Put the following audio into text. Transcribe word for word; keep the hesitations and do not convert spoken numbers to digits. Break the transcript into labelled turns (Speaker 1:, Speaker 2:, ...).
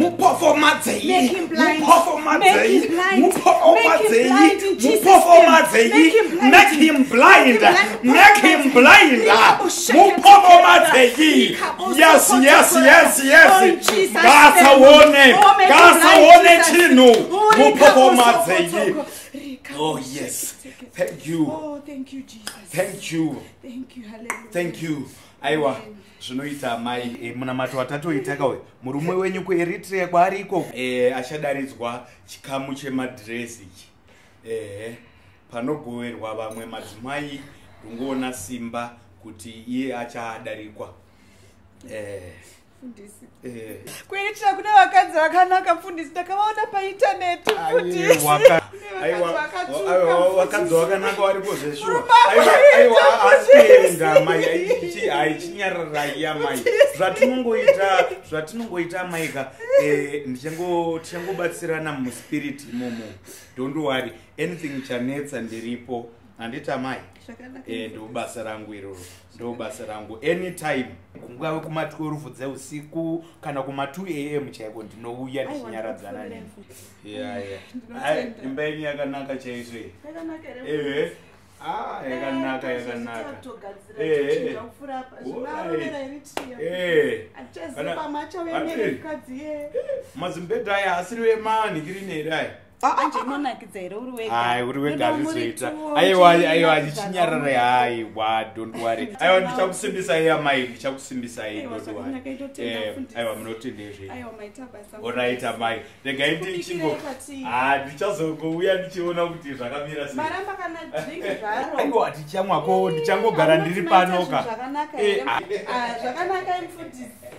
Speaker 1: Mupofomadzei.
Speaker 2: Make him blind.
Speaker 1: Mupofomadzei.
Speaker 2: Make him blind.
Speaker 1: Mupofomadzei.
Speaker 2: Make him blind in Jesus'
Speaker 1: Mupofomadzei.
Speaker 2: name. Make him blind.
Speaker 1: Make him blind.
Speaker 2: Make
Speaker 1: Make him blind.
Speaker 2: Make
Speaker 1: Mupofomadzei. Yes, yes, yes,
Speaker 2: Oh, in
Speaker 1: yes.
Speaker 2: Jesus'
Speaker 1: Gasa
Speaker 2: name.
Speaker 1: wone.
Speaker 2: Oh, make him
Speaker 1: Gasa
Speaker 2: blind,
Speaker 1: wone
Speaker 2: Jesus.
Speaker 1: chinu.
Speaker 2: Oh,
Speaker 1: Mupofomadzei. Oh, yes. Thank you.
Speaker 2: Oh, thank you, Jesus.
Speaker 1: Thank you.
Speaker 2: Thank you, hallelujah.
Speaker 1: Thank you. Aiwa. Zvinoita mai e, munamato watatoitaka we murume wenyu kuEritrea kwariko e, achadaridzwa chikamu chemadhiresi ichi eh panogoverwa vamwe madzimai ungoona simba kuti iye achadarikwa eh
Speaker 2: Fundisi.
Speaker 1: eh
Speaker 2: kuitira kune vakadzi vakanaka fundisi ndakavaona painternet fundisi
Speaker 1: aiwa aiwa vakadzi vakanaka varipo zveshuwa aiwa aiwa asipenda mai aichi aichinyararaya mai zvatinongoita zvatinongoita maika eh ndichango tichangobatsirana muspirit imomo don't worry anything chanetsa ndiripo andita mai eh ndo basa rangu iroro ndo basa rangu anytime kungave kuma twelve dzeusiku kana kuma two a m chaiko ndinouya ndichinyaradza neni yeah yeah ai imba yenyu yakanaka chaizvo eh ah yakanaka yakanaka eh eh mazimbedha aya asiri wemanikiri dai
Speaker 2: anje inonakidza here uri wega
Speaker 1: ai uri wega azvizoita aiwa aiwa achichinyarara hai wa don't worry aiwa ndichakusimbisai amai ndichakusimbisai don't worry eh aiwa munotendezve
Speaker 2: aiwa maita basa
Speaker 1: alright amai regai ndichingo ah ndichazongouya ndichiona kuti zvakamira sei
Speaker 2: maramba kana drink zvaro
Speaker 1: aiwa ndichamwako ndichangogara ndiri panoka
Speaker 2: zvakanaka here ah zvakanaka mfundisi